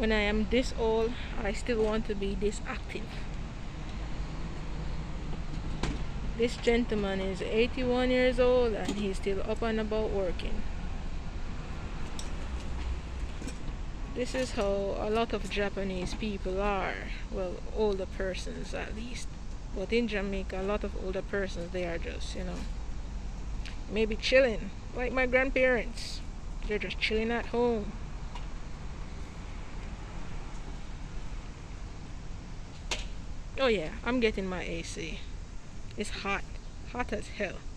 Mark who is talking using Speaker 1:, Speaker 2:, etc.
Speaker 1: When I am this old, I still want to be this active. This gentleman is 81 years old and he's still up and about working. This is how a lot of Japanese people are. Well, older persons at least. But in Jamaica, a lot of older persons, they are just, maybe chilling. Like my grandparents. They're just chilling at home. Oh yeah, I'm getting my AC. It's hot. Hot as hell.